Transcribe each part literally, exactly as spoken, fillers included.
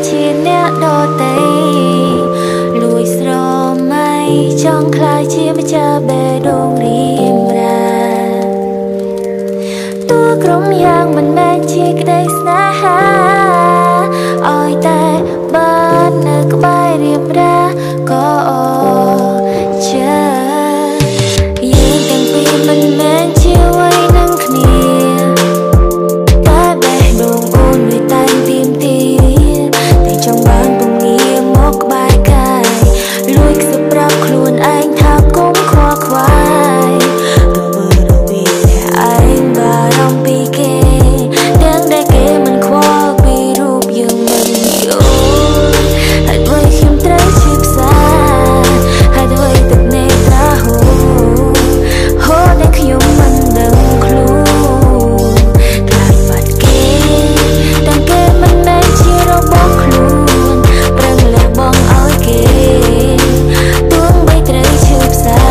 ជាអ្នកដទៃលួចស្រមៃចង់ខ្លាចជាម្ចាស់បេះដូងរៀមរាតួក្រុមយ៉ាងមិនមែនជាក្តីស្នេហាឲ្យតែបាននៅក្បែររៀមរាក៏អជាយើងទាំងពីរមិនមែនជាអ្វីនឹងគ្នាតែបេះដូងអូនវាតែងទៀមទាតែចង់បានពងាមកក្បែរកាយលួចខ្សឹបប្រាប់ខ្លួនឯងថាគុំខ្វល់ខ្វាយរវើរវាតែឯងបារម្ភពីគេទាំងដែលគេមិនខ្វល់ពីរូបយើងមិនយល់ហើយអ្វីខ្ញុំត្រូវជាផ្សាហើយអ្វីទឹកនេត្រាហូរហូរតែខ្ញុំមិនដឹងខ្លួនខ្លាចបាត់គេទាំងគេមិនមែនជារបស់ខ្លួនប្រឹងលះបង់ឲ្យគេទោះបីត្រូវឈឺផ្សា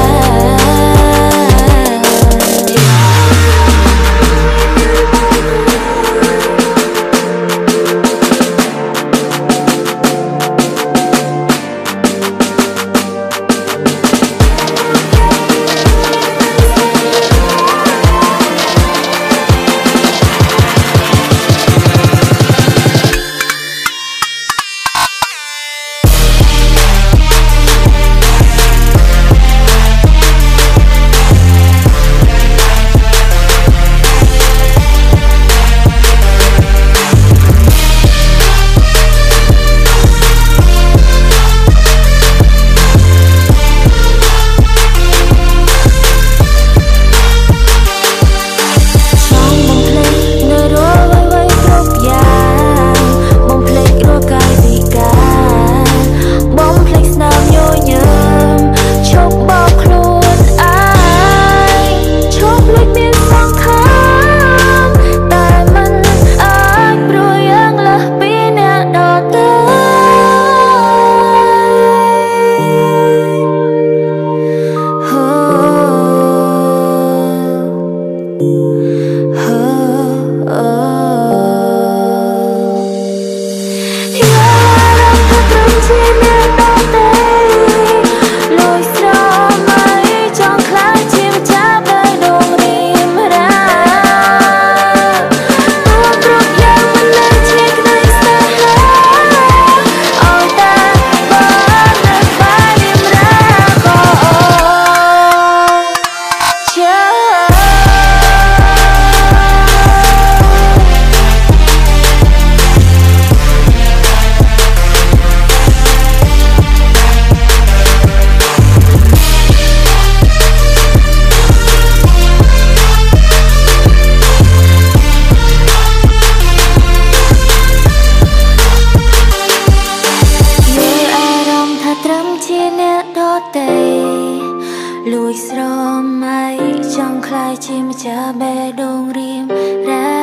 លួចស្រមៃចង់ខ្លាចជាម្ចាស់បេះដូងរៀមរា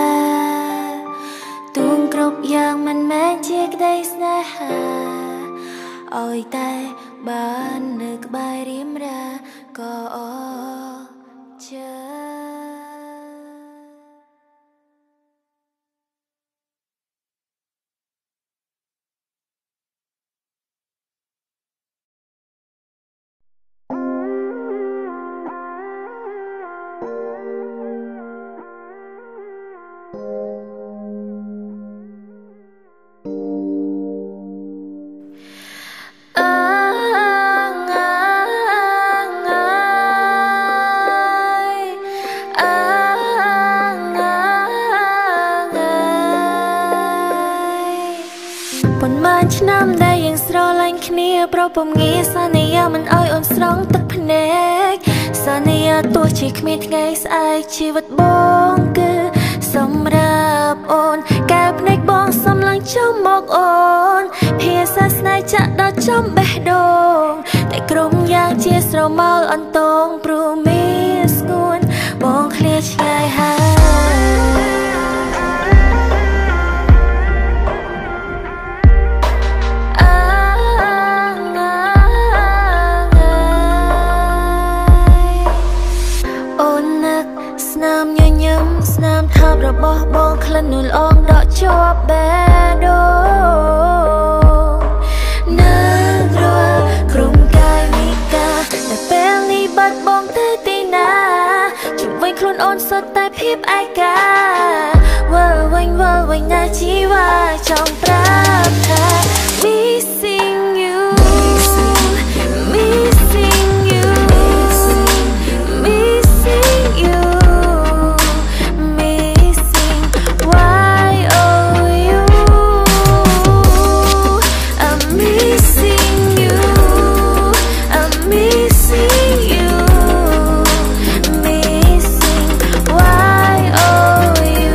ទួងគ្រប់យ៉ាងមិនមែនជាក្តីស្នេហាឲ្យតែបាននៅក្បែររៀមរាក៏អជា ឆ្នាំដែលយើងស្រឡាញ់គ្នាប្រពំងាសន្យាមិនឲ្យអូនស្រង់ទឹកភ្នែកសន្យាទោះជាគ្មានថ្ងៃស្អែកជីវិតបងគឺសម្រាប់អូនកែភ្នែកបងសំឡងចំមកអូនភាសាស្នេហ៍ចាក់ដល់ចំបេះដូងតែក្រុមយ៉ាងជាស្រមោលអន្តងព្រោះមានស្ងួនបងឃ្លាឆ្ងាយហើយរបស់បងក្លិននួនអងដកជាប់បេះដូងភាពឯកាវើវិញវើវិញណាជីវ៉ាចង់ប្រាប់ថា Missing you Missing you Missing you Missing why oh you I'm missing you I'm missing you Missing why oh you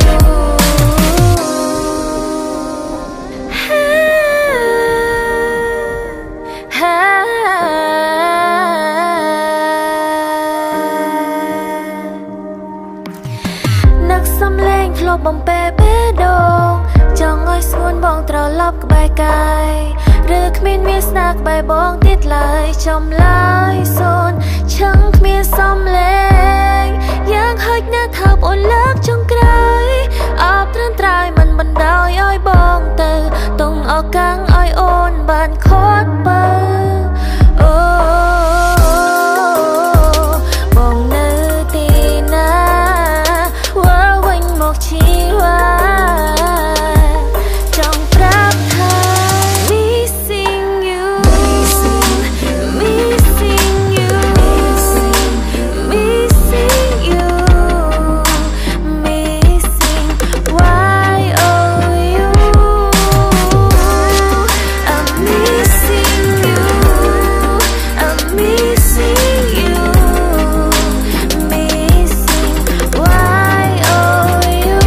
នឹកសំឡេងធ្លាប់បំពេបេះដូងចង់ឲ្យស្ងួនបងត្រឡប់ក្បែរកាយឬគ្មានមានស្នាក្បែរបងទៀតឡើយចំឡើយសូនឆឹងគ្មានសំឡេងយ៉ាងហិចណាស់ថើបអូនលើកចុងក្រោយអបត្រឹមត្រើយមិនបណ្ដោយឲ្យបងទៅតុងអកាំងឲ្យអូនបានខត់បើអូបងនៅទីណាវើវិញមកជីវ៉ាចង់ប្រាប់ថា Missing you Missing you Missing you Missing why oh you I'm missing you I'm missing you Missing why oh you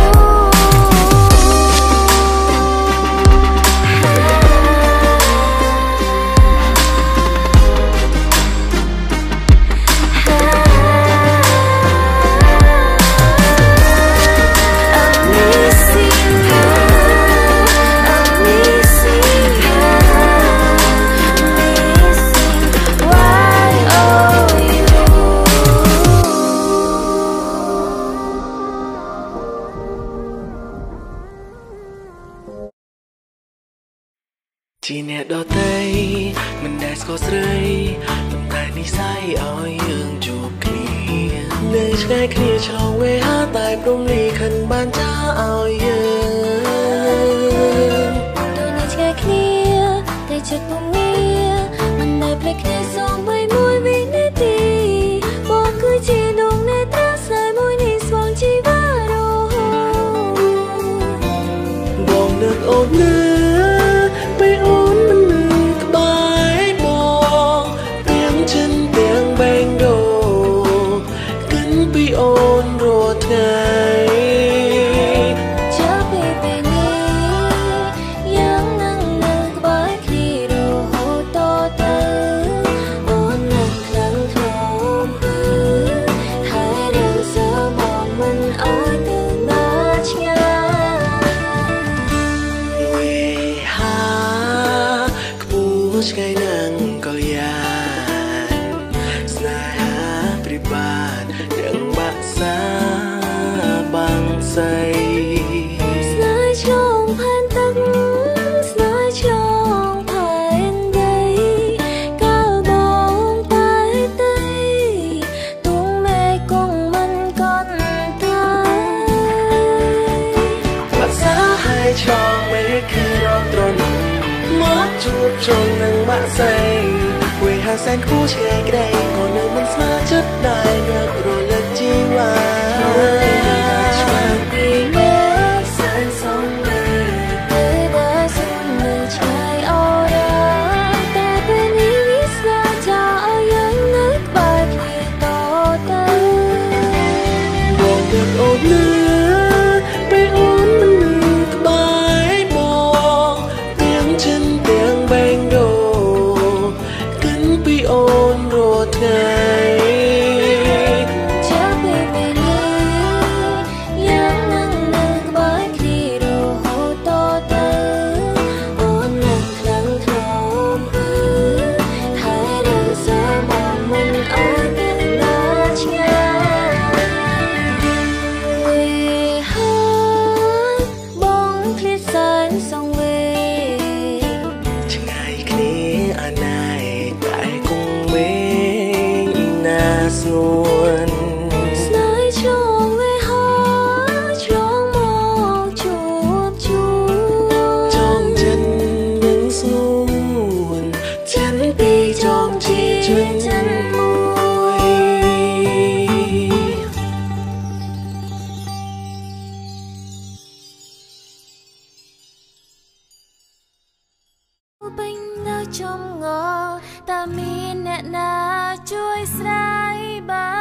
ជាអ្នកដទៃមិនដែលស្គាល់ស្រីមិនតែនិស័យឲ្យយើងជួបគ្នានៅឆ្ងាយគ្នាឆ្លងវេហាតែព្រមលីខិនបានចាឲ្យយើងទៅនៅឆ្ងាយគ្នាតែចិត្តពុំងារមិនដែលភ្លេចគ្នាសូម្បីមួយវិនាទីបងគឺជាដងនេត្រាស្នេហ៍មួយនេះស្វងជីវ៉ារហូតបងនឹកអូនណាពេលអូនមិននៅក្បែរបងទាំងចិនទាំងបេងដូគិនពីអូនរាល់ថ្ងៃចាប់ពីពេលនេះយ៉ាងនឹងនៅក្បែរគ្នារហូតតទៅអូននឹងខ្លាំងធ្លាប់ហើយរឿងសើបងមិនអោយទៅណាឆ្ងាយវេហាខ្ពស់ឆ្ងាយណាស់ក៏យ៉ាងស្នេហាព្រាបានទាំងបាក់សាបាំងសៃស្នេហ៍ឆ្លងផែនទឹកស្នេហ៍ឆ្លងផែនដីកាលបងតែទេទុំមេគង់មិនកត់ត្រាបាក់សាហើយឆ្លងមេគឺរត់ត្រនមកជួបជុំនឹងបាក់សៃវេហាសែនខ្ពស់ឆ្ងាយក្ដីក៏នៅមិនស្មើចិត្តដែរនឹករលឹកជីវ៉ាច្បាស់ពីមេសែនសំលេពេលដែលសុំនៅឆ្ងាយអូរ៉ាតែពេលនេះវាស្នាចាឲ្យយើងនៅក្បែរគ្នាតទៅបងនឹកអូនណាពេលអូនមិននៅក្បែរបងទាំងចិនទាំងបេងដូគិនពីអូនរាល់ថ្ងៃចាប់ពីពេលនេះជុំងតើមានអ្នកណាជួយស្រាយបាន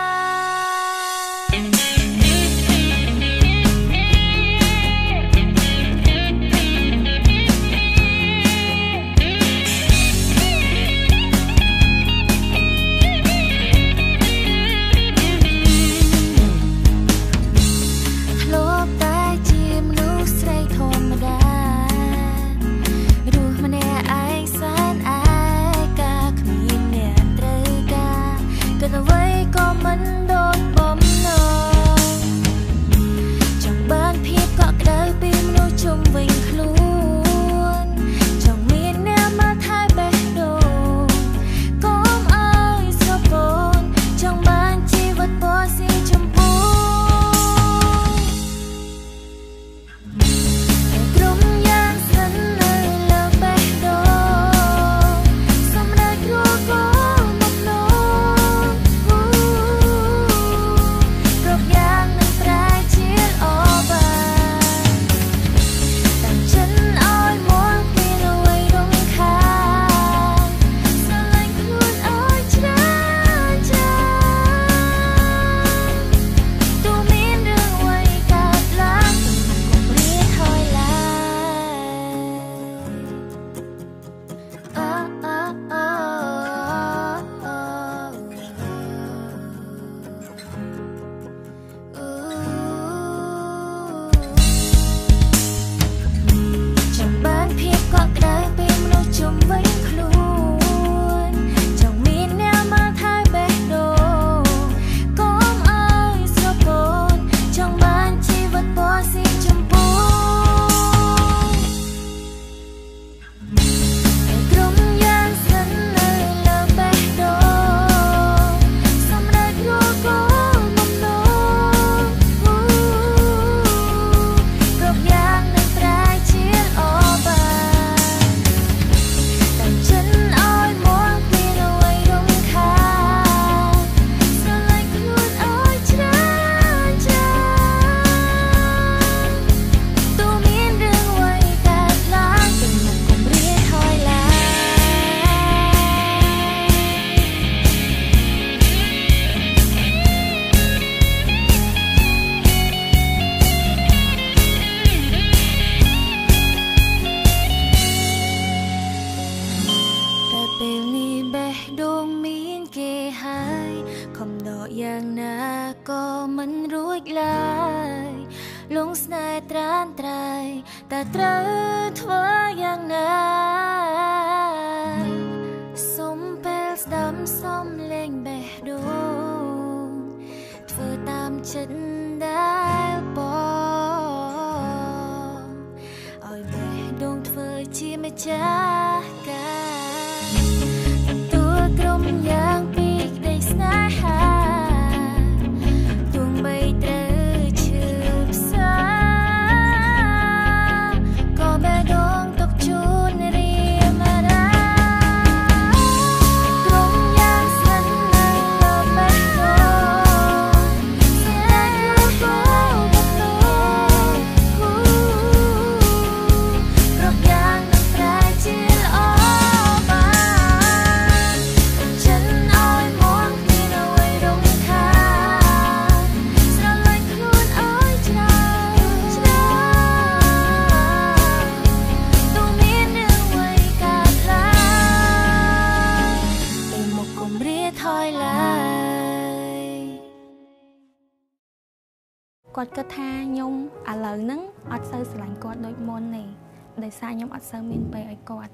គាត់គិតថាខ្ញុំឥឡូវហ្នឹងអត់សូវស្រឡាញ់គាត់ដូចមុនទេដោយសារខ្ញុំអត់សូវមានពេលឲ្យគាត់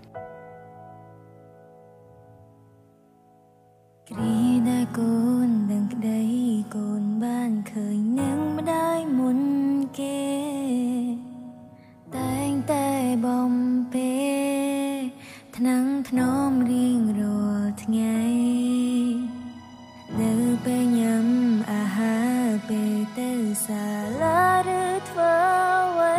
គ្រាដែលកូនដឹងក្តីកូនបានឃើញនឹងម្ដាយមុនគេតែងតែបំពេថ្នាំងថ្នមរៀងរាល់ថ្ងៃនៅពេលញ៉ាំអាហារពេលទៅសាលាឬធ្វើអ្វី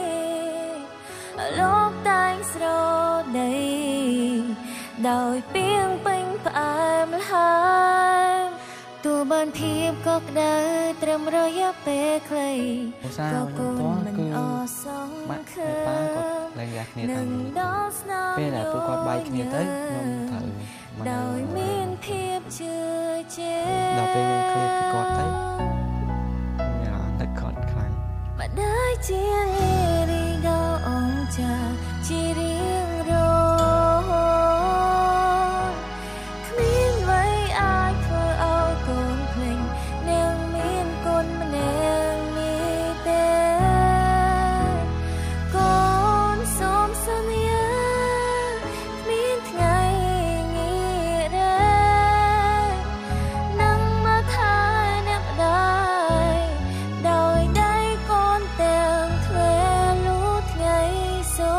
លោកតែងស្រដីដោយពីងពេញផ្អែមល្ហែមទោះបានភាពក៏ក្តៅត្រឹមរយៈពេលខ្លីក៏កូនមិនអសង្ឃឹមលែងយ៉ាគ្នាតាមពេលដែលពួកគាត់បាយគ្នាទៅខ្ញុំត្រូវមកដោយមានភាពជឿជាក់ដល់ពេលខ្ញុំឃ្លាតពីគាត់ទៅខ្ញុំនឹកគាត់ខ្លាំងមកដែរជារីដល់អង្គចាជារៀងរគ្មានអ្វីអាចធ្វើឲ្យកូនភ្លេចនាងមានកូនម្នាក់នេះទេកូនសូមសន្យាគ្មានថ្ងៃងាយដែរនឹងមកថែអ្នកម្ដាយដោយដៃកូនទាំងទ្វេលូថ្ងៃសូ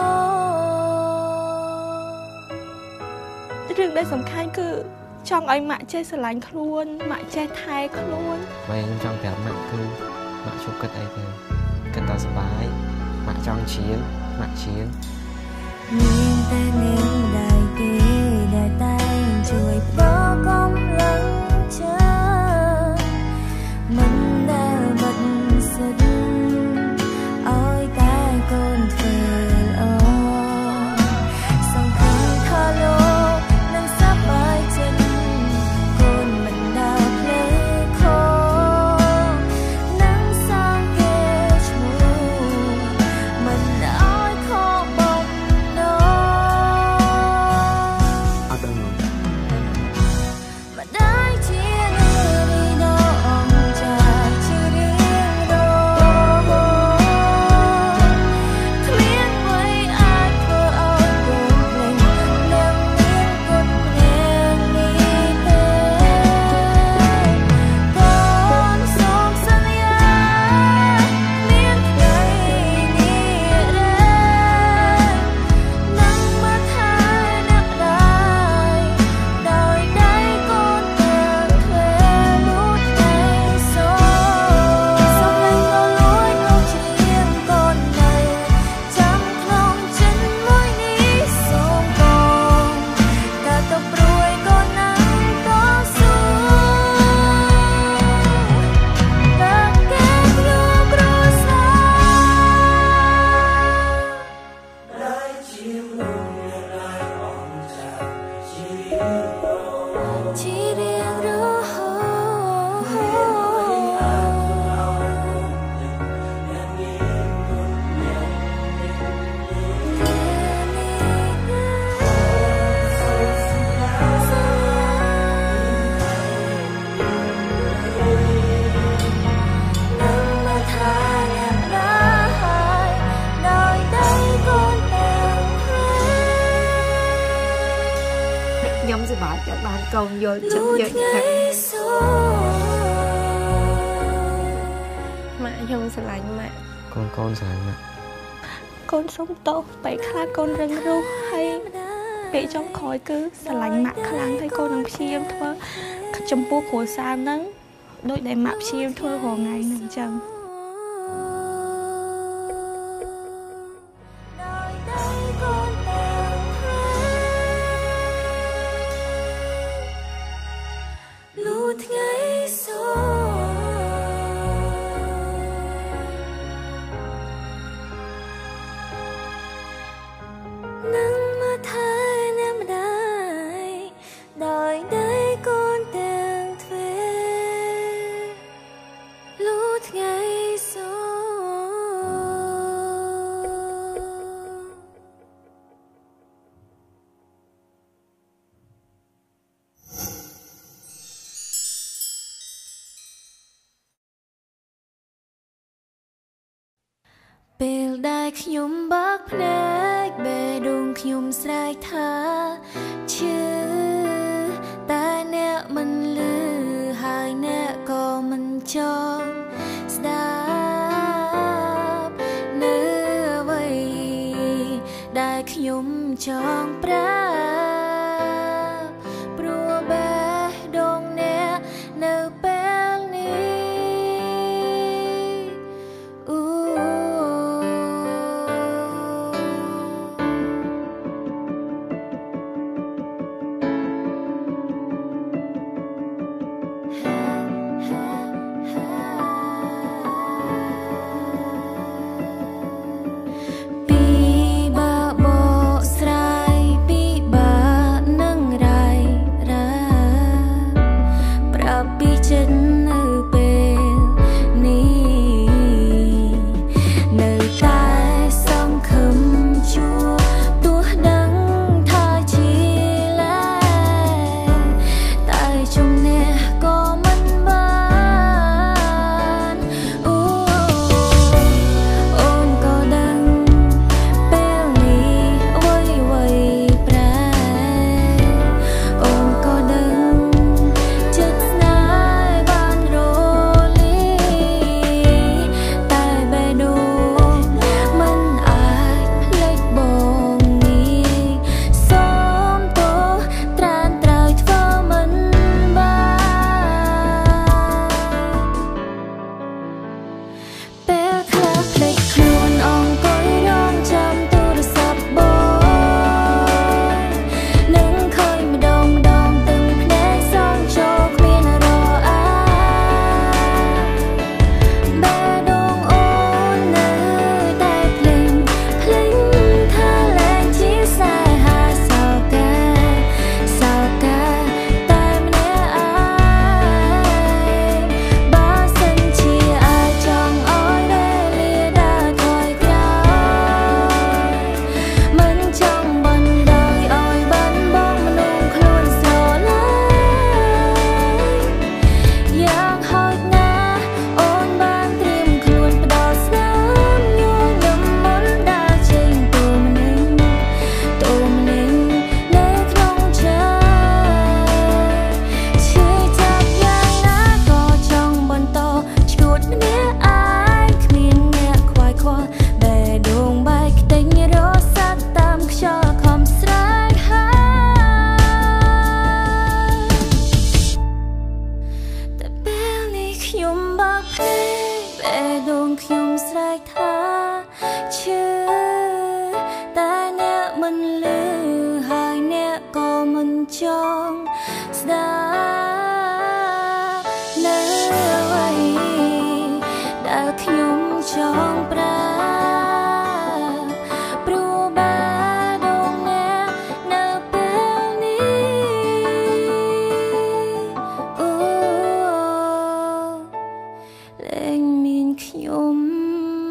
រឿងដែលសំខាន់គឺចង់ឲ្យម៉ាក់ចេះស្រឡាញ់ខ្លួនម៉ាក់ចេះថែខ្លួនបើខ្ញុំចង់ប្រាប់ម៉ាក់គឺម៉ាក់ជួបគិតអីទៅគិតតែសុបាយម៉ាក់ចង់ជ្រៀងម៉ាក់ជ្រៀងមានតែនាងដែលគេដែលតែជួយផ្ដល់កម្លាំងចិត្តមិនដែលបាត់សិទ្ធឲ្យតែកូនធ្វើល្អសង្ឃឹមថាលោកនឹងសប្បាយចិត្តកូនមិនដើរផ្លូវខុសនឹងសាងគេឈ្មោះមិនឲ្យខកបំណងអត់ដឹងមកដែរជារីដល់អង្គចាជារៀងរគ្មានអ្វីអាចធ្វើឲ្យកូនភ្លេចនាងមានកូនម្នាក់នេះទេកូនសូមសន្យាគ្មានថ្ងៃនេះដែរនឹងមកថែអ្នកម្ដាយដោយដៃកូនទាំងទ្វេលូថ្ងៃសូសូមលែងក៏លួចលោកជ្រៀងកូននៅចាំក្នុងចិត្តមួយនេះសូមកូនក៏ទៅព្រួយកូននឹងតស៊ូដល់គេខ្ញុំគ្រួសារដែលជាមនុស្សដែលអង្គចាជារៀងរហូខ្ញុំសប្បាយចិត្តបានកូនយល់ចិត្តយើងខ្លាំងម៉ាក់ខ្ញុំស្រឡាញ់ម៉ាក់កូនកូនស្រឡាញ់ម៉ាក់កូនសុំទោសពេលខ្លះកូនរឹងរូសហើយពេលចុងក្រោយគឺស្រឡាញ់ម៉ាក់ខ្លាំងហើយកូននឹងព្យាយាមធ្វើចំពោះគ្រួសារហ្នឹងដូចដែលម៉ាក់ព្យាយាមធ្វើរាល់ថ្ងៃហ្នឹងអញ្ចឹងថ្ងៃសូនឹងមកថែអ្នកម្ដាយដោយដៃកូនទាំងទ្វេលូថ្ងៃសូពេលដែលខ្ញុំបើកភ្នែកបេះដូងខ្ញុំស្រែកថាឈឺតែអ្នកមិនលឺហើយអ្នកក៏មិនចង់ស្ដាប់នៅអ្វីដែលខ្ញុំចង់ប្រាប់ព្រោះបេះដូងអ្នកនៅពេលនេះអូពីបា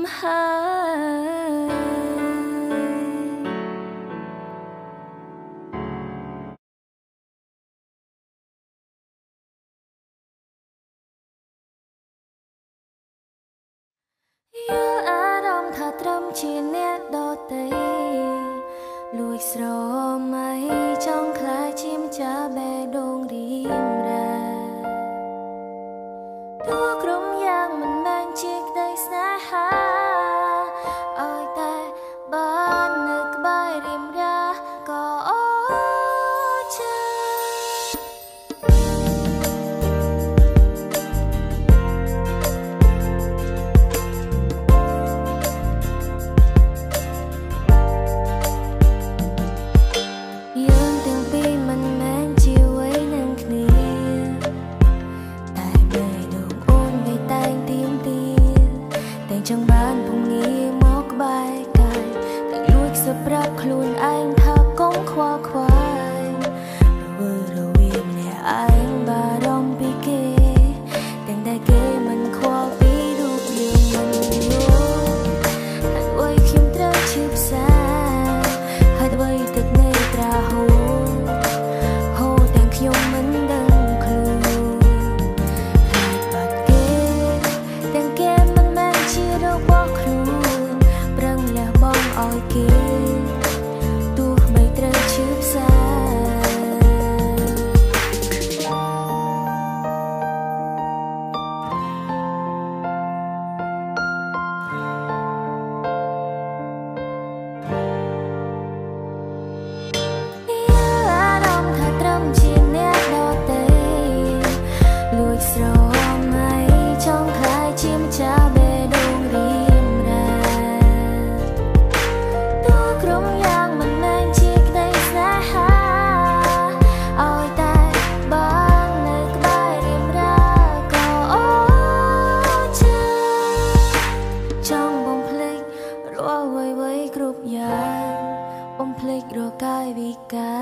ហើយយល់អារម្មណ៍ថាត្រឹមជាអ្នកដទៃលួចស្រមៃចង់ខ្លាចជាម្ចាស់បេះដូងរៀមរាទោះក្រុមយ៉ាងមិនមែនជាក្តីស្នេហាឲ្យតែបាននៅក្បែររៀមរាក៏អូចាយើងទាំងពីរមិនមែនជាវ័យនឹងគ្នាតែបេះដូងអូនវាតែងទៀមទាតែចង់បានពងងារមកក្បែរកាយតែលួចសប្រាប់ខ្លួនឯងថាកុំខ្វល់ខ្វាយរវើរវាម្នាក់ឯងបារម្ភពីគេទាំងតែគេមិនខ្វល់ពីរូបយើងមិនយល់ហើយអ្វីខ្ញុំត្រូវឈឺផ្សាហើយអ្វីទឹកនៃត្រាហូរហូរទាំងខ្ញុំមិនដឹងខ្លួនខ្លាចបាត់គេទាំងគេមិនមែនជារបស់ខ្លួនប្រឹងលះបង់ឲ្យគេទោះបីត្រូវឈឺផ្សាលួចស្រមៃចង់ខ្លាចជាម្ចាស់បេះដូងរៀមរាទោះក្រុមយ៉ាងមិនមែនជាក្តីស្នេហាឲ្យតែបាននៅក្បែររៀមរាក៏អូចាចង់បំភ្លេចរាល់អ្វីៗគ្រប់យ៉ាងបំភ្លេចរាល់កាយវិការ